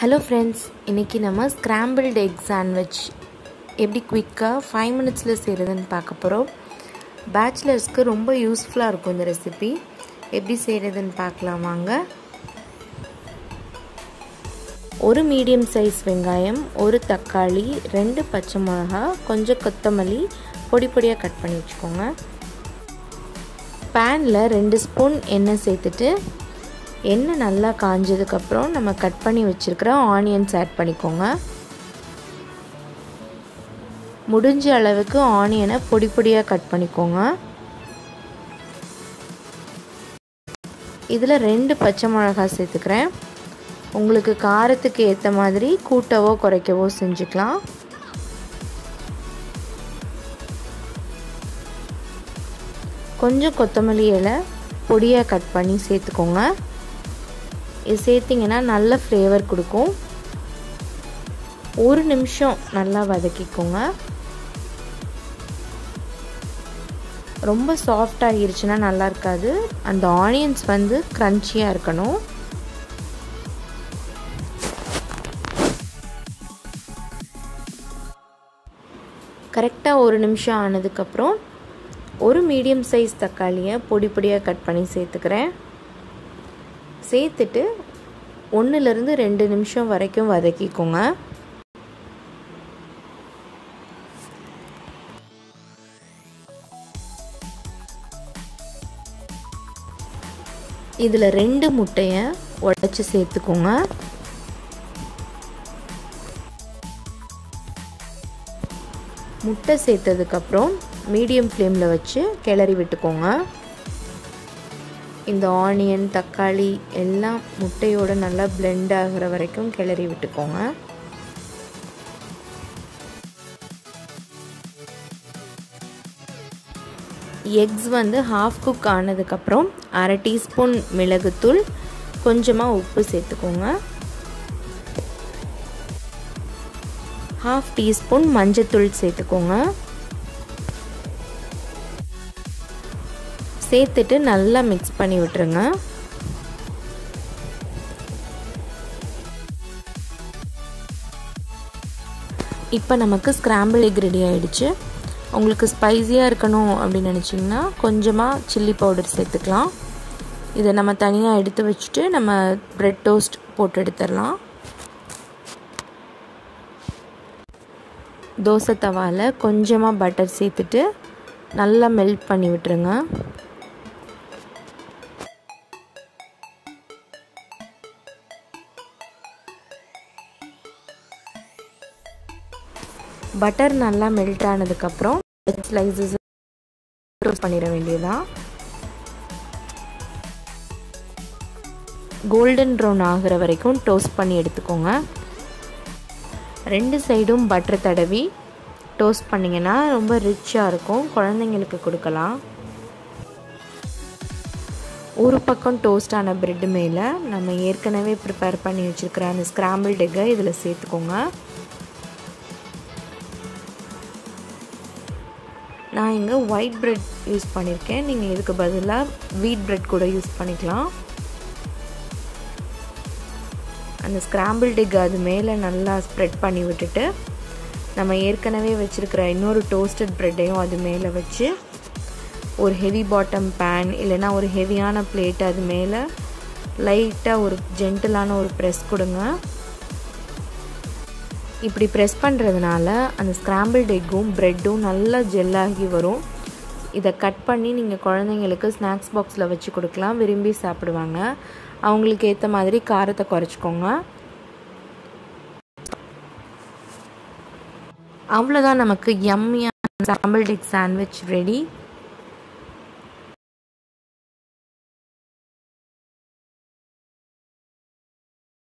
Hello friends, இன்னைக்கு நம்ம scrambled egg sandwich எப்படி குயிக்கா 5 minutesல செய்யறதுன்னு பார்க்க போறோம். பேச்சுலர்ஸ்க்கு ரொம்ப யூஸ்ஃபுல்லா இருக்கும் இந்த ரெசிபி. எப்படி செய்யறதுன்னு பார்க்கலாம் வாங்க. ஒரு மீடியம் சைஸ் வெங்காயம், ஒரு தக்காளி, 2 பச்சை மிளகாய், கொஞ்சம் கொத்தமல்லி பொடி பொடியா கட் பண்ணி வச்சுக்கோங்க. panல 2 ஸ்பூன் எண்ணெய் சேர்த்துட்டு எண்ணெய் நல்லா காஞ்சதுக்கு அப்புறம் நம்ம கட் பண்ணி வச்சிருக்கிற ஆனியன்ஸ் ஆட் பண்ணிக்கோங்க. முடிஞ்ச அளவுக்கு ஆனியனை பொடி பொடியா கட் பண்ணிக்கோங்க. இதில் 2 பச்சை மிளகாய் சேர்த்துக்கிறேன். உங்களுக்கு காரத்துக்கு ஏற்ற மாதிரி கூட்டவோ குறைக்கவோ செஞ்சுக்கலாம். கொஞ்சம் கொத்தமல்லி இலை பொடியாக கட் பண்ணி சேர்த்துக்கோங்க. இது சேர்த்திங்கன்னா நல்ல ஃப்ளேவர் கொடுக்கும். ஒரு நிமிஷம் நல்லா வதக்கிக்கோங்க. ரொம்ப சாஃப்ட் ஆகிருச்சுன்னா நல்லா இருக்காது. அந்த ஆனியன்ஸ் வந்து க்ரன்ச்சியாக இருக்கணும். கரெக்டாக ஒரு நிமிஷம் ஆனதுக்கப்புறம் ஒரு மீடியம் சைஸ் தக்காளியை பொடி பொடியாக கட் பண்ணி சேர்த்துக்கிறேன். சேர்த்துட்டு 1லேருந்து 2 நிமிஷம் வரைக்கும் வதக்கிக்கோங்க. இதில் 2 முட்டையை உடைச்சி சேர்த்துக்கோங்க. முட்டை சேர்த்ததுக்கப்புறம் மீடியம் ஃப்ளேமில் வச்சு கிளறி விட்டுக்கோங்க. இந்த ஆனியன் தக்காளி எல்லாம் முட்டையோடு நல்லா பிளெண்ட் ஆகிற வரைக்கும் கிளறி விட்டுக்கோங்க. எக்ஸ் வந்து ஹாஃப் குக் ஆனதுக்கப்புறம் 1/2 டீஸ்பூன் மிளகுத்தூள், கொஞ்சமாக உப்பு சேர்த்துக்கோங்க. 1/2 டீஸ்பூன் மஞ்சத்தூள் சேர்த்துக்கோங்க. சேர்த்துட்டு நல்லா மிக்ஸ் பண்ணி விட்டுருங்க. இப்போ நமக்கு ஸ்க்ராம்பிள் எக் ரெடி ஆகிடுச்சு. உங்களுக்கு ஸ்பைஸியாக இருக்கணும் அப்படின்னு நினச்சிங்கன்னா கொஞ்சமாக சில்லி பவுடர் சேர்த்துக்கலாம். இதை நம்ம தனியாக எடுத்து வச்சுட்டு நம்ம ப்ரெட் டோஸ்ட் போட்டு எடுத்துடலாம். தோசை தவாவில் கொஞ்சமாக பட்டர் சேர்த்துட்டு நல்லா மெல்ட் பண்ணி விட்டுருங்க. பட்டர் நல்லா மெல்ட் ஆனதுக்கப்புறம் ஸ்லைசஸ் டோஸ்ட் பண்ணிட வேண்டியதான். கோல்டன் ப்ரௌன் ஆகிற வரைக்கும் டோஸ்ட் பண்ணி எடுத்துக்கோங்க. 2 சைடும் பட்டர் தடவி டோஸ்ட் பண்ணிங்கன்னா ரொம்ப ரிச்சாக இருக்கும். குழந்தைங்களுக்கு கொடுக்கலாம். ஒரு பக்கம் டோஸ்ட் ஆன ப்ரெட்டு மேலே நம்ம ஏற்கனவே ப்ரிப்பேர் பண்ணி வச்சுருக்கிற அந்த ஸ்க்ராம்பிள்ட் எக்கை இதில் சேர்த்துக்கோங்க. நான் இங்கே ஒயிட் ப்ரெட் யூஸ் பண்ணியிருக்கேன். நீங்கள் இதுக்கு பதிலாக வீட் ப்ரெட் கூட யூஸ் பண்ணிக்கலாம். அந்த ஸ்க்ராம்பிள்ட் எக் அது மேலே நல்லா ஸ்ப்ரெட் பண்ணி விட்டுட்டு நம்ம ஏற்கனவே வச்சுருக்கிற இன்னொரு டோஸ்டட் ப்ரெட்டையும் அது மேலே வச்சு ஒரு ஹெவி பாட்டம் பேன் இல்லைனா ஒரு ஹெவியான பிளேட் அது மேலே லைட்டாக ஒரு ஜென்டிலான ஒரு ப்ரெஸ் கொடுங்க. இப்படி ப்ரெஸ் பண்ணுறதுனால அந்த ஸ்க்ராம்பிள்ட் எக்கும் ப்ரெட்டும் நல்லா ஜெல்லாகி வரும். இதை கட் பண்ணி நீங்கள் குழந்தைங்களுக்கு ஸ்நாக்ஸ் பாக்ஸில் வச்சு கொடுக்கலாம். விரும்பி சாப்பிடுவாங்க. அவங்களுக்கு ஏற்ற மாதிரி காரத்தை குறைச்சிக்கோங்க. அவ்வளோதான், நமக்கு யம்மியான ஸ்க்ராம்பிள்ட் எக் சாண்ட்விச் ரெடி.